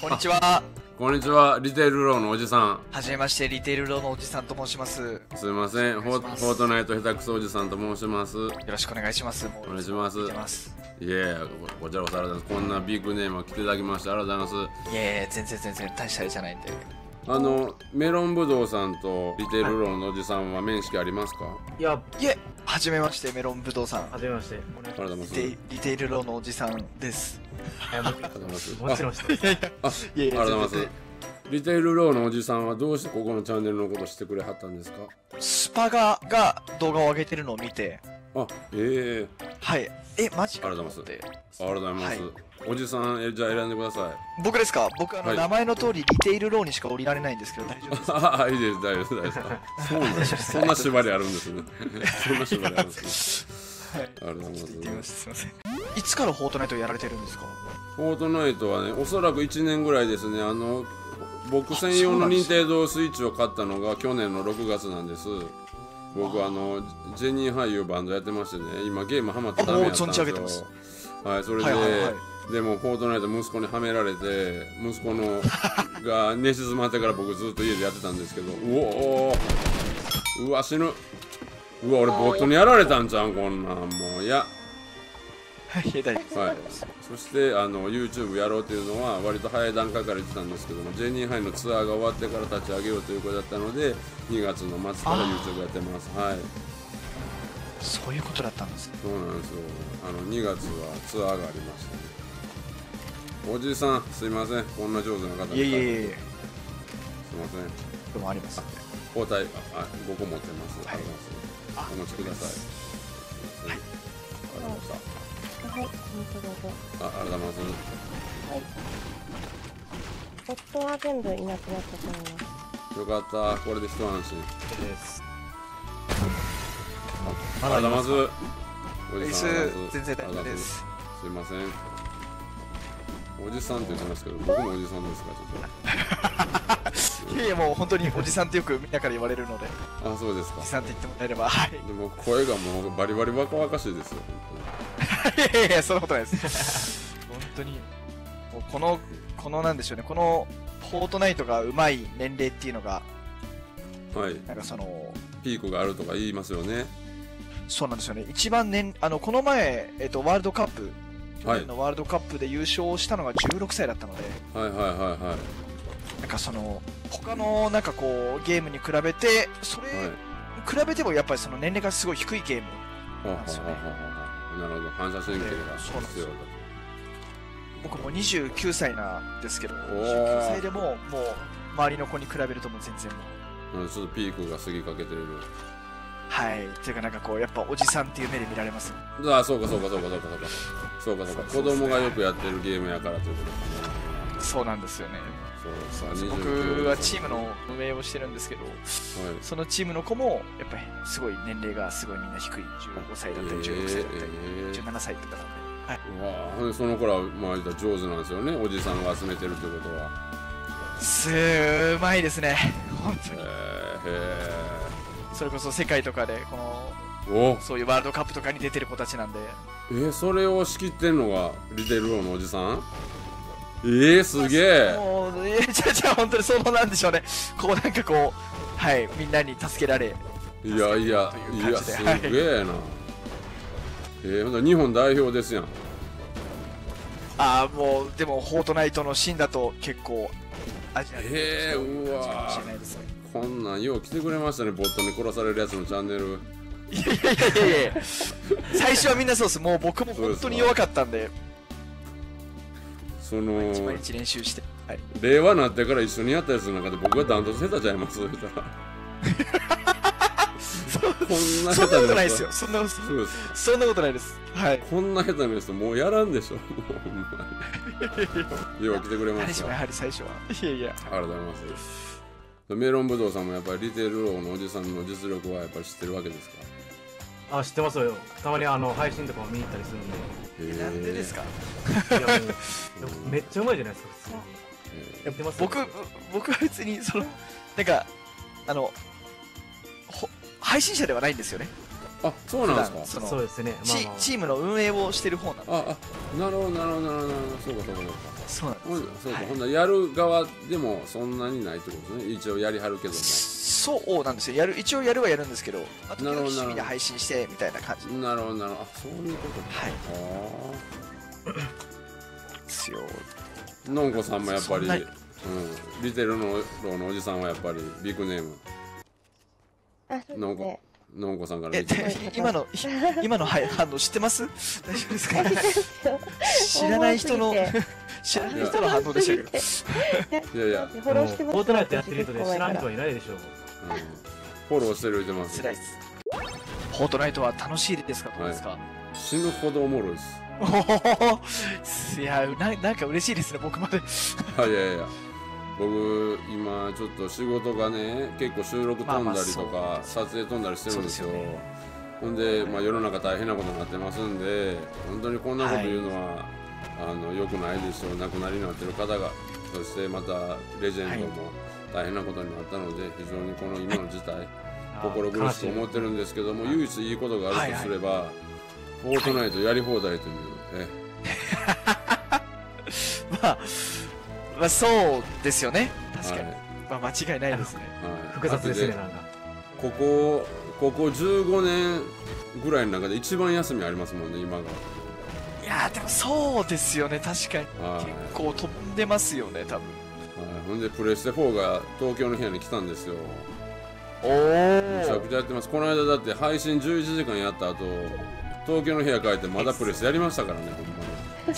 こんにちは。 こんにちは、リテールローのおじさん。 はじめまして、リテールローのおじさんと申します。 すいません、フォートナイト下手くそおじさんと申します。よろしくお願いします。 お願いします。いやこちらこそありがとうございます。こんなビッグネームを来ていただきましてありがとうございます。 いや全然大したあれじゃないんで。 メロンぶどうさんとリテールローのおじさんは面識ありますか？ いえ、はじめまして、メロンぶどうさん。 はじめまして。 リテールローのおじさんです。 もちろん知ってます。 ありがとうございます。リテールローのおじさんはどうしてここのチャンネルのことを知ってくれはったんですか？ スパガが動画を上げてるのを見て、はい、マジかと思って。 ありがとうございます。おじさん、じゃあ選んでください。 僕ですか？僕名前の通りリテールローにしか降りられないんですけど大丈夫ですか？ いいです、大丈夫です。そうなんです。そんな縛りあるんですね。そんな縛りあるんですね。ありがとうございます。 すいません。いつからフォートナイトやられてるんですか？ フォートナイトはね、おそらく1年ぐらいですね。僕専用の任天堂スイッチを買ったのが去年の6月なんです。僕ジェニーハイいうバンドやってましてね、今ゲームハマってダメやったんですよ。はい、それで、でもフォートナイト息子にはめられて、息子のが寝静まってから僕ずっと家でやってたんですけど、うわ死ぬ、うわ俺ボットにやられたんちゃうんこんなんもういや。はい、そしてYouTube やろうというのは割と早い段階から言ってたんですけども、ジェニーハイのツアーが終わってから立ち上げようということだったので2月の末から YouTube やってます。はい、 そういうことだったんですね。 そうなんですよ。2月はツアーがありましたね。おじさんすいません、こんな上手な方いえすいません。 どうもあります。 包帯5個持ってます。 はい、 お持ちください。はい、ありがとうございました。 はい、本当だぞ。 ありがとうございます。 はい。夫は全部いなくなったと思います。 よかった、これで一安心です。 ありがとうございます。おじさん、 全然大丈夫です。 すいません。おじさんって言ってますけど、僕もおじさんですか、ちょっと。 いやもう本当におじさんってよくみんなから言われるので。 あ、そうですか。 おじさんって言ってもらえれば。はい。 でも声がもうバリバリ若々しいですよ。 いやそんなことないです。本当にもうこのなんでしょうね、このフォートナイトがうまい年齢っていうのが、 はい。 なんかピークがあるとか言いますよね。 そうなんですよね。一番この前ワールドカップ、去年のワールドカップで優勝したのが16歳だったので、なんか他のなんかこうゲームに比べて比べてもやっぱりその年齢がすごい低いゲームなんですよね。 なるほど、反射神経が必要だと。 僕も29歳なんですけど、29歳でももう周りの子に比べるともう全然もうちょっとピークが過ぎかけてる。 はい、っていうかなんかこうやっぱおじさんっていう目で見られます。 ああ、そうか子供がよくやってるゲームやからということかね。 そうなんですよね。 そう僕はチームの運営をしてるんですけど、そのチームの子もやっぱりすごい年齢がすごいみんな低い、15歳だったり16歳だったり17歳とかなんで、 はい、その子らまあ上手なんですよね、おじさんが集めてるってことは。 うまいですね、本当に。それこそ世界とかでそういうワールドカップとかに出てる子たちなんで。 それを仕切ってんのがリテールローのおじさん。すげえ。 もう本当にそうなんでしょうね。こうなんかこう、はい、みんなに助けられ、 いやすげえな。ほんと日本代表ですやん。 もうでもフォートナイトのシーンだと結構アジアでうわかもしれないですね。 こんなんよう来てくれましたね、ボットに殺されるやつのチャンネル。 いや最初はみんなそうです。もう僕も本当に弱かったんで、毎日練習して、 令和になってから一緒にやったやつの中で僕がダントツ下手ちゃいます。そんな下手なことないですよ。そんなことないです。はい。 こんな下手な人もうやらんでしょ。よう来てくれました。 やはり最初は。 ありがとうございます。メロンぶどうさんもやっぱりリテールローのおじさんの実力はやっぱり知ってるわけですか？ 知ってますよ。たまに配信とかも見に行ったりするんで。 なんでですか？ いやもうめっちゃうまいじゃないですか。 やってます。僕は別になんか配信者ではないんですよね。 あ、そうなんですか。 そうですね。 チームの運営をしてる方なんで。 なるほどなるほどなるほど。そうかそうかそうなんです。 そうか。ほんならやる側でもそんなにないってことですね。一応やりはるけども。 そうなんですよ。一応やるはやるんですけど、あと趣味で配信してみたいな感じ。 なるほどなるほど。そういうことか。 はい。ですよ。 のんこさんもやっぱり、リテルのローのおじさんはやっぱりビッグネーム。のんこさんから見て今の反応知ってます？大丈夫ですか？知らない人の反応でしたけど。 いやフォローしてます。フォートナイトやってる人で知らん人はいないでしょう。 フォローしてる人ます。 辛いです。フォートナイトは楽しいですか？どうですか？ 死ぬほどおもろいです。 いや、なんか嬉しいですね、僕まで。 いや。僕今ちょっと仕事がね結構収録飛んだりとか撮影飛んだりしてるんですよ。ほんで世の中大変なことになってますんで、本当にこんなこと言うのは良くないでしょう。亡くなりになってる方が、そしてまたレジェンドも大変なことになったので、非常にこの今の事態心苦しく思ってるんですけども、唯一いいことがあるとすればフォートナイトやり放題というまあそうですよね。確かに。間違いないですね。 複雑ですね、なんか。 ここ15年ぐらいの中で一番休みありますもんね、今が。 いやでもそうですよね、確かに。結構飛んでますよね、多分。 ほんでプレステ4が東京の部屋に来たんですよ。 めちゃくちゃやってます。この間だって配信11時間やった後、東京の部屋帰ってまだプレスやりましたからね、ほんまに。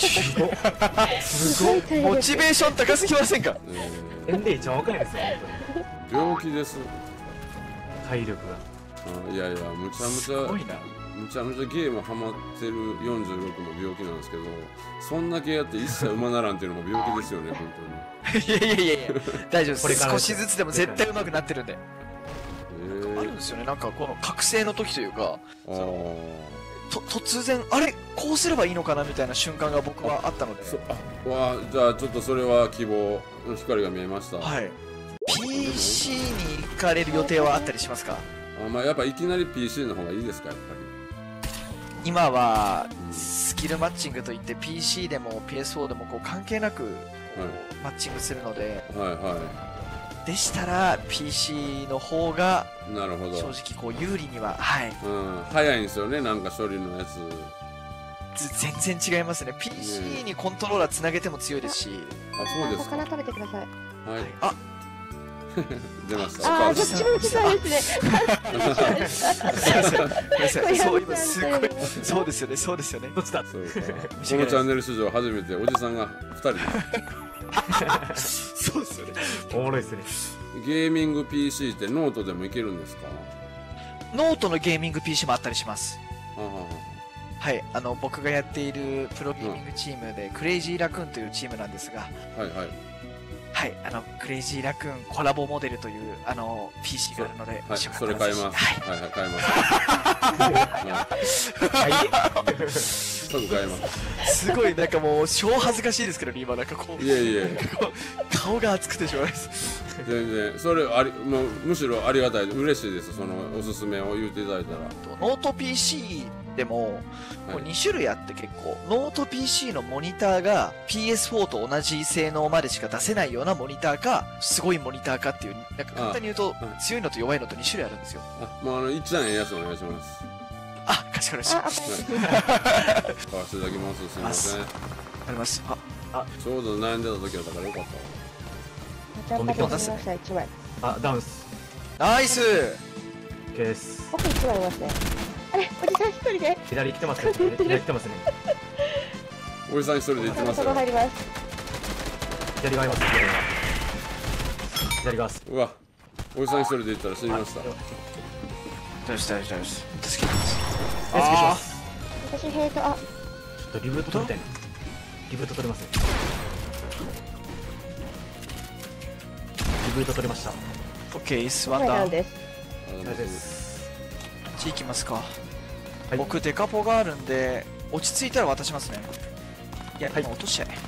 すごい。モチベーション高すぎませんか？ 年齢一番若いですよ、 本当に。病気です。 体力が。 いやむちゃむちゃゲームハマってる46も病気なんですけど、そんだけやって一切馬ならんっていうのも病気ですよね、本当に。いや大丈夫です。少しずつでも絶対上手くなってるんで。あるんですよね、なんかこの覚醒の時というか、突然あれこうすればいいのかなみたいな瞬間が僕はあったので。 じゃあちょっとそれは希望の光が見えました。 はい。PC に行かれる予定はあったりしますか？ やっぱいきなり PC の方がいいですか、やっぱり。 今はスキルマッチングといって PC でも PS4 でも関係なくマッチングするので、でしたら PC の方が正直有利には早いんですよね、なんか処理のやつ全然違いますね。 PC にコントローラーつなげても強いですし。 そうですか。 魚食べてください。 出ました。 そっちも打ちたいですね。 そうですよね。 どっちだ。 このチャンネル史上初めておじさんが2人で。 そうですよね。 おもろいですね。 ゲーミング PC ってノートでもいけるんですか？ ノートのゲーミング PC もあったりします。はい、僕がやっているプロゲーミングチームで、クレイジーラクーンというチームなんですが、はい、クレイジーラクーンコラボモデルという、PC があるので、 それ買います。買います。即買います。 すごい、なんかもう、超恥ずかしいですけどね、今、なんかこう。 いや顔が熱くてしょうがないです。 全然、それもうむしろありがたい、嬉しいです、そのおすすめを言っていただいたら。 ノート PC でも、2種類あって結構、ノート PC のモニターが PS4 と同じ性能までしか出せないようなモニターか、すごいモニターかっていう、なんか簡単に言うと、強いのと弱いのと2種類あるんですよ。 もう一段ええやつお願いします。 かしこまりました。 買わせていただきます。すみません。 あります。 ちょうど悩んでた時だったからよかった。 飛んできました1枚。 ダウンス。 ナイス。 です。 奥1枚いますね。あれ、おじさん1人で。 左来てますね。左来てますね。 おじさん1人で行ってますよ。 入ります。 左側います。左側。 うわ、おじさん1人で行ったら死にました。 大丈夫です。助けます。 私ヘイト、ちょっとリブート取りたいな。リブート取れますね。リブート取れました。 オッケー、スワンダウン。 です。 こっち行きますか。僕デカポがあるんで、落ち着いたら渡しますね。いや、落としちゃえ。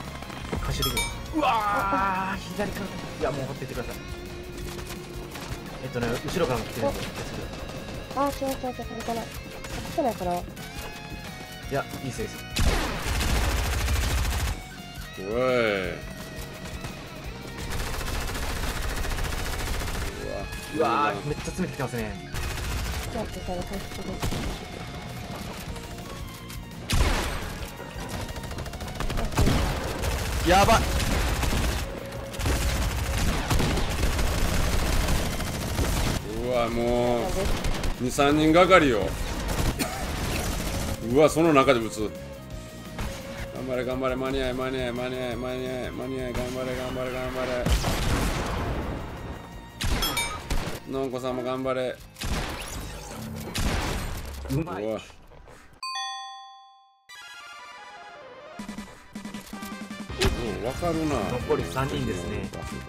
走りる。うわー、左から。いや、もう放っていってください。 後ろからも来てるんで。 あ、違う違う違う、これかな。来てないかな。 いや、いいっすよ、いいっすよ。 おい。 うわー、めっちゃ詰めてきてますね。 ちょっと待って、それ、回復です。 やばい。 うわ、もう2、3人がかりよ。うわ、その中で撃つ。頑張れ頑張れ、間に合い間に合い間に合い間に合い間に合い、頑張れ頑張れ頑張れ。のんこさんも頑張れ。 うまい。 うわ、わかるな。 残り3人ですね。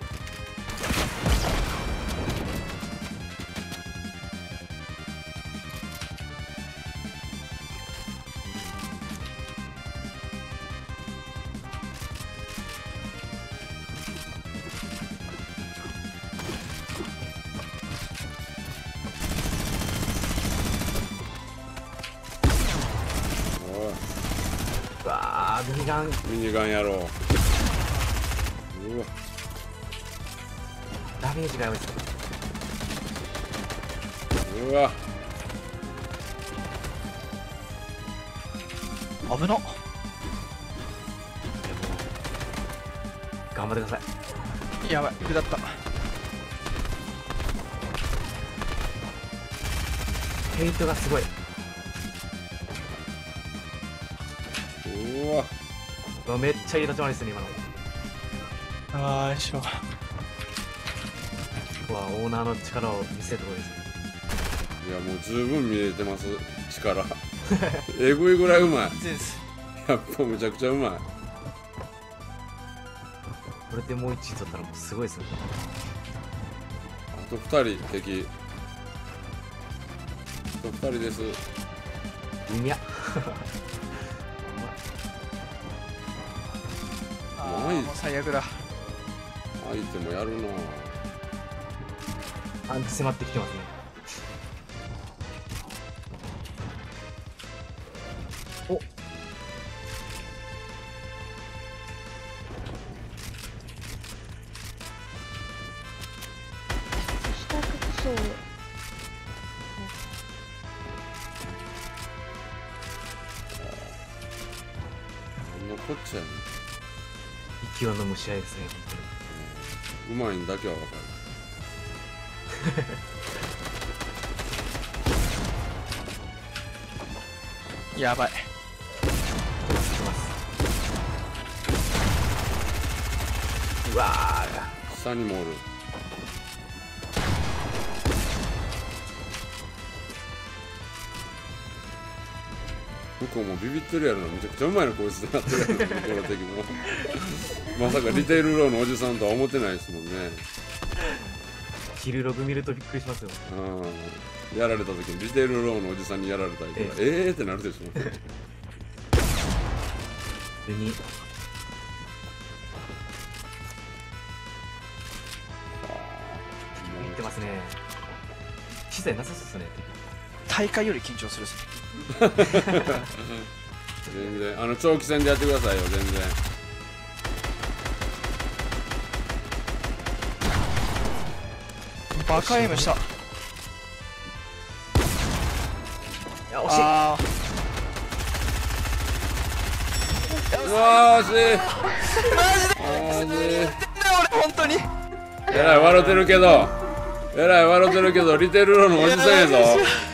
うわー、 ミニガンやろう。うわ、 ダメージがやばいっす。 うわ、 危なっ。 頑張ってください。 やばい、下った。 ヘイトがすごい。 うわ、 うわ、めっちゃいい立ち回りですね、今の。 あー、しょうがない。 ここはオーナーの力を見せるところですね。 いや、もう十分見えてます、力。えぐいぐらいうまい。 全然やっぱむちゃくちゃうまい。 これでもう1位取ったらもうすごいですね。 あと2人敵。あと2人です。 うみゃ。 あー、もう最悪だ。 相手もやるな。 アンチ迫ってきてますね。お、 下屈伸。 なんのこっちゃやねん。 息を飲む試合ですね、本うまいんだけは分かる。 やばい。 当に。つきます。うわー、 下にもおる。向こうもビビってるやろな。めちゃくちゃうまいのこいつってなってるやろな、向こうの敵も。まさかリテールローのおじさんとは思ってないですもんね。 キルログ見るとびっくりしますよ。 うん、やられた時にリテールローのおじさんにやられたりとか、ってなるでしょ。 上に。言ってますね。機材なさそうですね。 大会より緊張するっすね。 全然長期戦でやってくださいよ。全然バカエイムした。 いや、惜しい。 あうわー、惜しい。 ー、マジで俺本当にえらい笑ってるけど、リテールローのおじさんやぞ。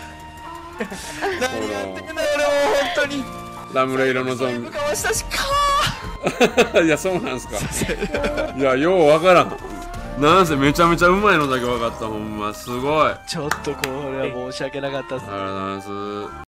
何やってんだよ俺もう本当に。 ラムレ色のゾン向かわしたしかビ。いや、そうなんすか。いや、ようわからん。なんせめちゃめちゃうまいのだけ分かった。ほんますごい。 ちょっとこれは申し訳なかったっす。 ありがとうございます。